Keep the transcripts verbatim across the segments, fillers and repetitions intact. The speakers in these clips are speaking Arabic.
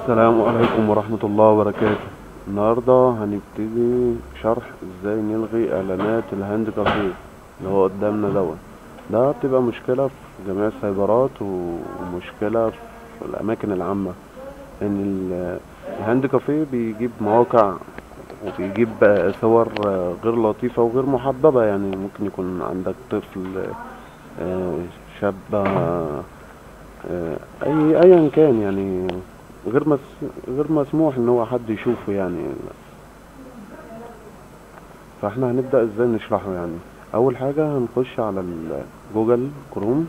السلام عليكم ورحمة الله وبركاته. النهاردة هنبتدي شرح ازاي نلغي اعلانات الهاند كافيه اللي هو قدامنا دوت. ده بتبقى مشكلة في جميع السايبرات ومشكلة في الاماكن العامة، ان ال- الهاند كافيه بيجيب مواقع وبيجيب صور غير لطيفة وغير محببة. يعني ممكن يكون عندك طفل، آه، شاب، آه، اي ايا كان، يعني غير مس... غير مسموح ان هو حد يشوفه يعني. فاحنا هنبدأ ازاي نشرحه. يعني اول حاجة هنخش على ال- جوجل كروم،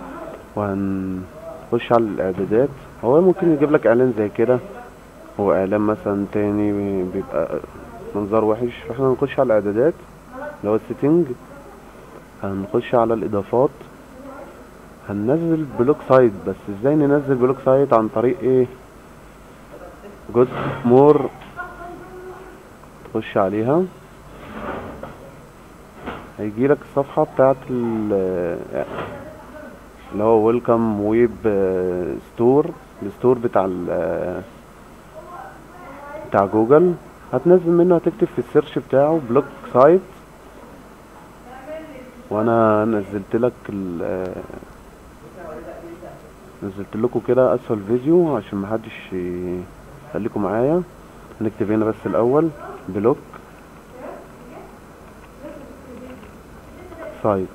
وهنخش على الاعدادات. هو ممكن يجيب لك اعلان زي كده، هو اعلان مثلا تاني بيبقى منظر وحش. فاحنا هنخش على الاعدادات اللي هو السيتنج، هنخش على الاضافات، هننزل بلوك سايت. بس ازاي ننزل بلوك سايت؟ عن طريق ايه؟ جود مور. تخش عليها هيجيلك الصفحة بتاعت ال- اللي هو ويلكم ويب ستور، الستور بتاع ال- بتاع جوجل. هتنزل منه، هتكتب في السيرش بتاعه بلوك سايت. وانا نزلت لك ال- نزلت لكم كده اسفل الفيديو عشان محدش ي- خليكم معايا. هنكتب هنا بس الاول بلوك سايت،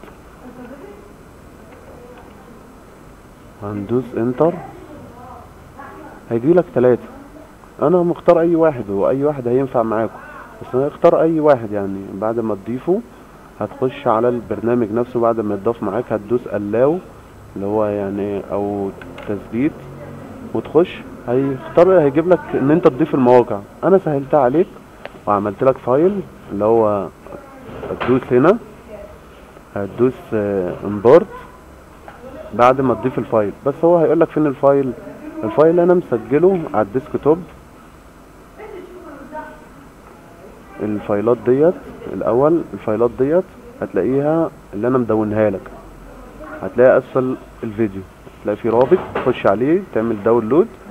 هندوس انتر. هيجيلك ثلاثة، انا مختار اي واحد، واي واحد هينفع معاكم، بس انا اختار اي واحد. يعني بعد ما تضيفه هتخش على البرنامج نفسه. بعد ما يتضاف معاك هتدوس allow اللي هو يعني او تثبيت، وتخش. هيختار هيجيب لك ان انت تضيف المواقع. انا سهلتها عليك وعملت لك فايل اللي هو هتدوس هنا، هتدوس امبورت بعد ما تضيف الفايل. بس هو هيقول لك فين الفايل. الفايل انا مسجله على الديسكتوب. الفايلات ديت الاول، الفايلات ديت هتلاقيها اللي انا مدونها لك، هتلاقي اسفل الفيديو، هتلاقي في رابط تخش عليه تعمل داونلود.